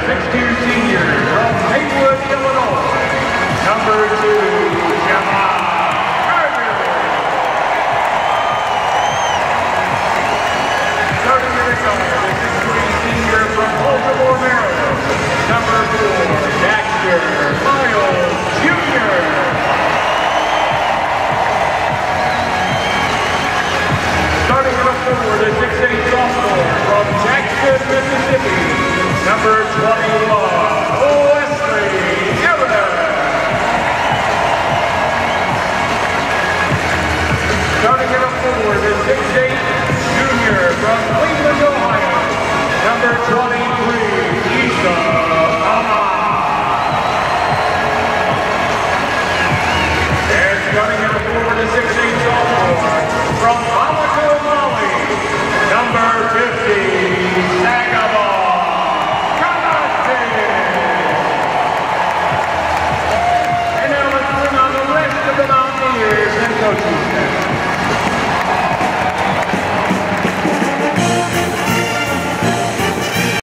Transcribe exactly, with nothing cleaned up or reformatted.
six two senior from Haywood, Illinois, number two, Jamal Carter. Starting in the corner, the six three senior from Baltimore, Maryland, number four, Dexter Miles, Junior Starting in the four, the six eight sophomore from Jackson, Mississippi, number twenty-one, Wesley Evans. Starting in the four, the six eight junior from Cleveland, Ohio, number twenty-three, Issa Ahmad. And starting in the four, the six